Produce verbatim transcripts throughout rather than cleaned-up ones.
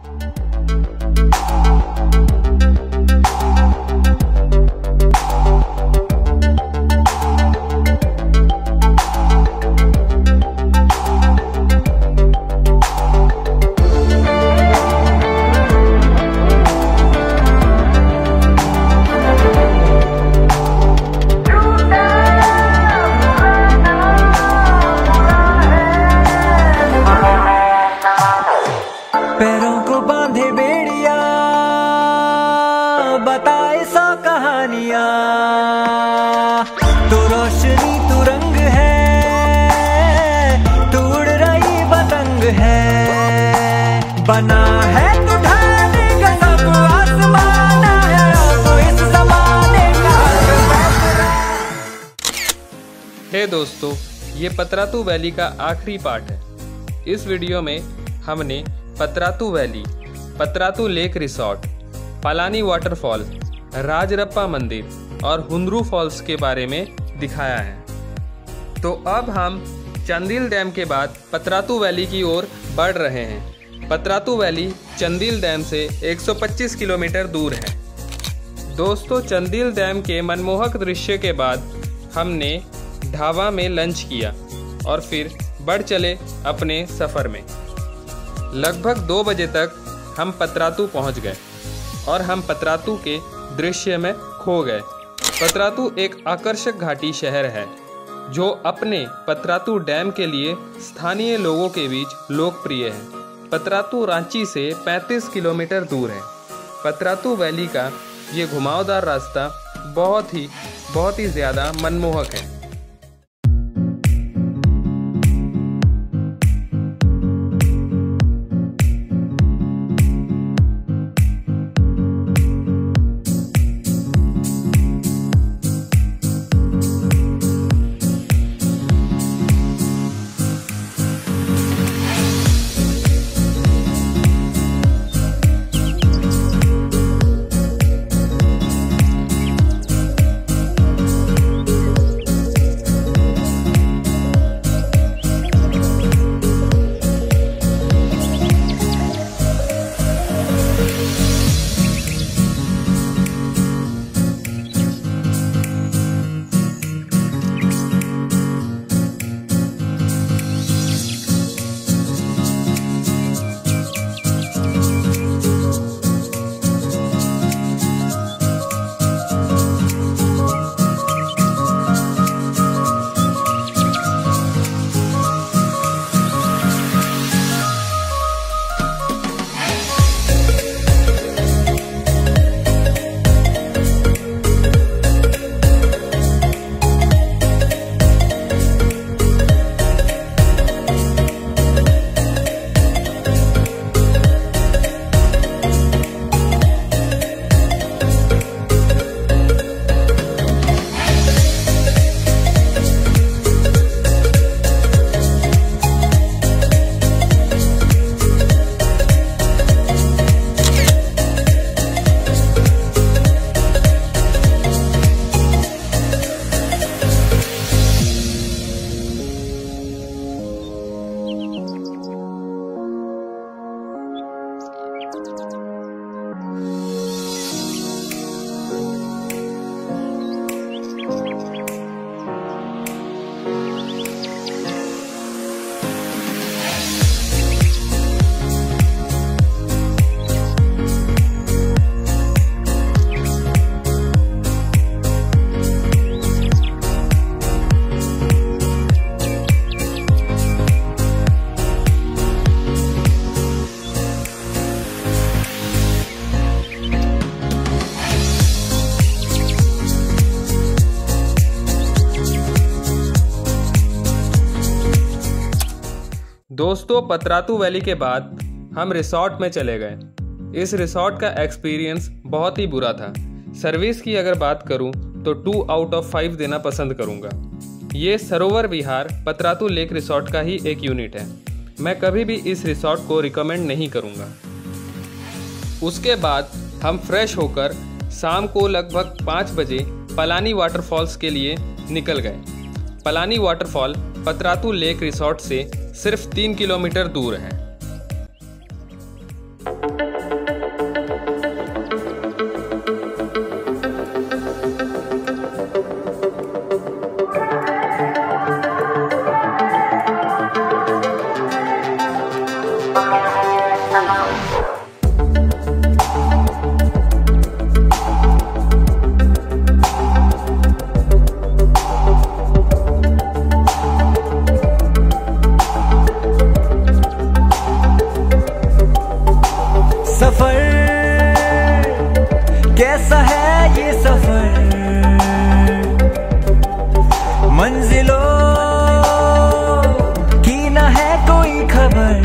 बताए सौ कहानियां, तू रोशनी तू रंग है, तू उड़ रही पतंग है, बना है तू ढालने का सब आसमान है, तो इस ज़माने का। हे दोस्तों, ये पतरातू वैली का आखिरी पार्ट है। इस वीडियो में हमने Patratu valley, Patratu lake resort, Palani waterfall, Rajrappa मंदिर और हुंद्रू फॉल्स के बारे में दिखाया है। तो अब हम चंदिल डैम के बाद पतरातू वैली की ओर बढ़ रहे हैं। पतरातू वैली चंदिल डैम से एक सौ पच्चीस किलोमीटर दूर है। दोस्तों, चंदिल डैम के मनमोहक दृश्य के बाद हमने ढाबा में लंच किया और फिर बढ़ चले अपने सफ़र में। लगभग दो बजे तक हम पतरातू पहुंच गए और हम पतरातू के दृश्य में खो गए। पतरातू एक आकर्षक घाटी शहर है जो अपने पतरातू डैम के लिए स्थानीय लोगों के बीच लोकप्रिय है। पतरातू रांची से पैंतीस किलोमीटर दूर है। पतरातू वैली का ये घुमावदार रास्ता बहुत ही बहुत ही ज़्यादा मनमोहक है। दोस्तों, पतरातू वैली के बाद हम रिसोर्ट में चले गए। इस रिसोर्ट का एक्सपीरियंस बहुत ही बुरा था। सर्विस की अगर बात करूं तो टू आउट ऑफ फाइव देना पसंद करूंगा। ये सरोवर विहार पतरातू लेक रिसोर्ट का ही एक यूनिट है। मैं कभी भी इस रिसोर्ट को रिकमेंड नहीं करूंगा। उसके बाद हम फ्रेश होकर शाम को लगभग पाँच बजे पलानी वाटरफॉल्स के लिए निकल गए। Palani waterfall Patratu lake resort से सिर्फ तीन किलोमीटर दूर है। सफर कैसा है ये सफर, मंजिलों की न है कोई खबर।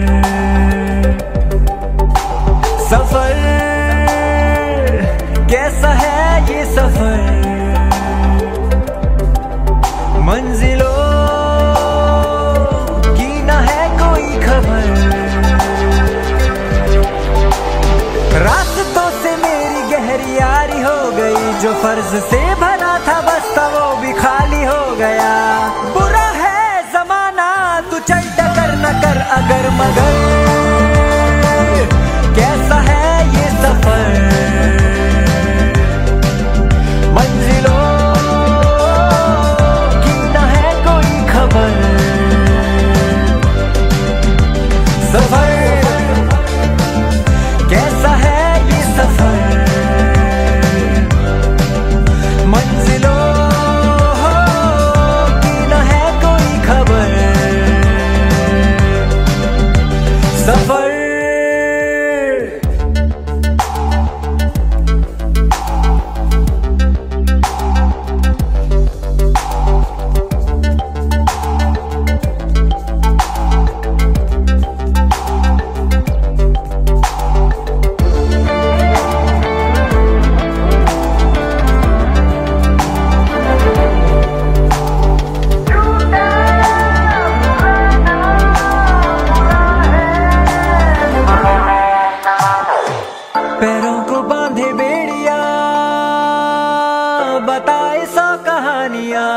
सफर कैसा है ये सफर, मंजिलों की न है कोई खबर। रास्तों से मेरी गहरी यारी हो गई, जो फर्ज से भरा था बस्ता वो भी खाली हो गया। बुरा है जमाना तू चल टकर न कर अगर मगर, कैसा है ये सफर, मंजिलों की न है कोई खबर। सफर कैसा है ये सफर, मंजिलों की न है कोई खबर। सफर पैरों को बांधे बेड़िया, बताए सौ कहानियां।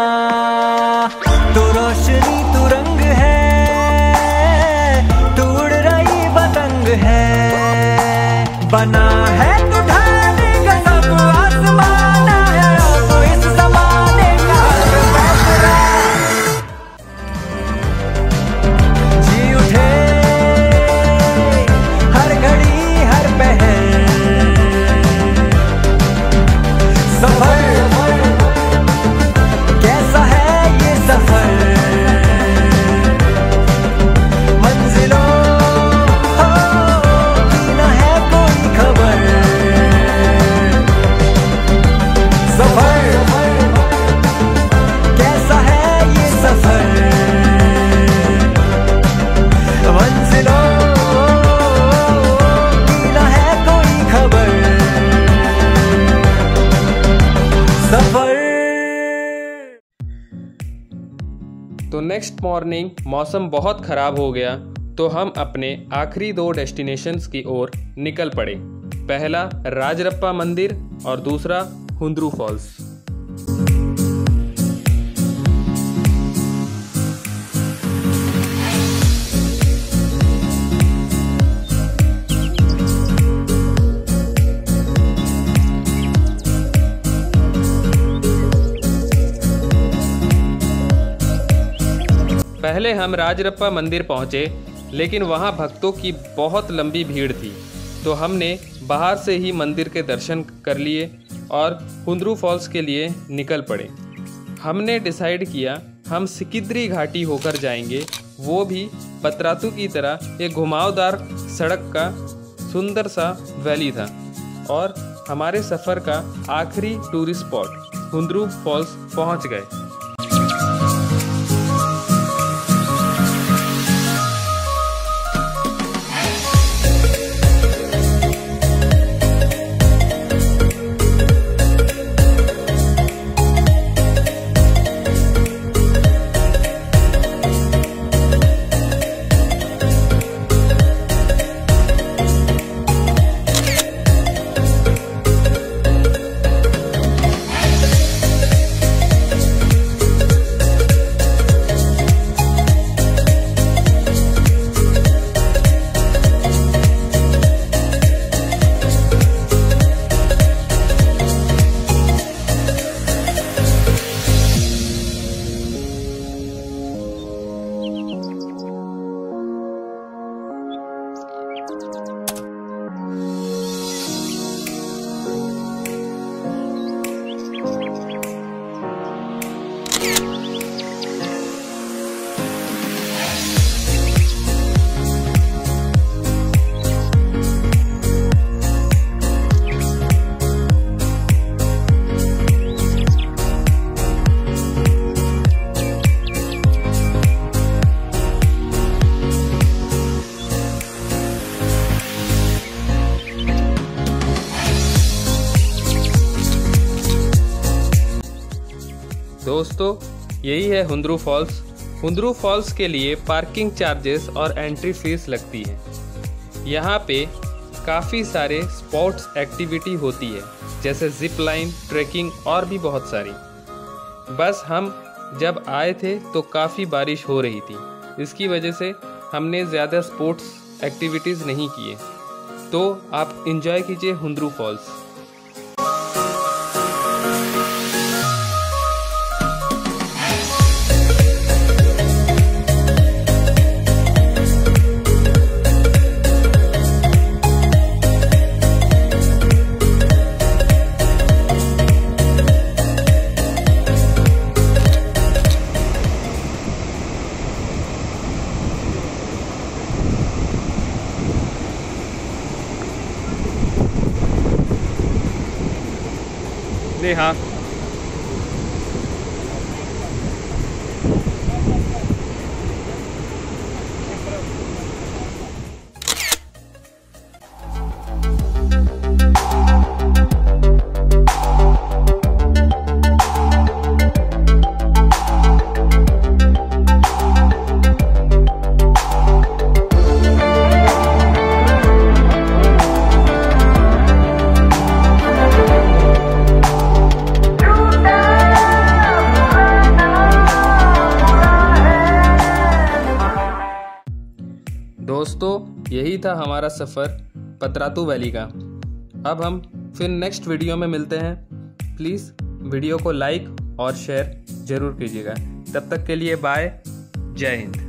तू रोशनी तू रंग है, तू उड़ रही पतंग है। बना है तू ढाने का सब आसमान है, तो इस जमाने का फैसला। जी उठे हर घड़ी हर पहर, सफर कैसा है ये सफर, मंजिलों की न है कोई खबर। सफर कैसा है ये सफर, मंजिलों की न है कोई खबर। सफर। तो नेक्स्ट मॉर्निंग मौसम बहुत ख़राब हो गया, तो हम अपने आखिरी दो डेस्टिनेशंस की ओर निकल पड़े। पहला राजरप्पा मंदिर और दूसरा हुंद्रू फॉल्स। पहले हम राजरप्पा मंदिर पहुंचे, लेकिन वहां भक्तों की बहुत लंबी भीड़ थी, तो हमने बाहर से ही मंदिर के दर्शन कर लिए और हुंद्रू फॉल्स के लिए निकल पड़े। हमने डिसाइड किया हम सिकिद्री घाटी होकर जाएंगे, वो भी पतरातू की तरह एक घुमावदार सड़क का सुंदर सा वैली था। और हमारे सफ़र का आखिरी टूरिस्ट स्पॉट हुंद्रू फॉल्स पहुंच गए। दोस्तों, यही है हुंद्रू फॉल्स। हुंद्रू फॉल्स के लिए पार्किंग चार्जेस और एंट्री फीस लगती है। यहाँ पे काफ़ी सारे स्पोर्ट्स एक्टिविटी होती है, जैसे जिप लाइन, ट्रैकिंग और भी बहुत सारी। बस हम जब आए थे तो काफ़ी बारिश हो रही थी, इसकी वजह से हमने ज़्यादा स्पोर्ट्स एक्टिविटीज़ नहीं किए। तो आप इंजॉय कीजिए हुंद्रू फॉल्स। जी हाँ, दोस्तों यही था हमारा सफ़र पतरातू वैली का। अब हम फिर नेक्स्ट वीडियो में मिलते हैं। प्लीज़ वीडियो को लाइक और शेयर ज़रूर कीजिएगा। तब तक के लिए बाय, जय हिंद।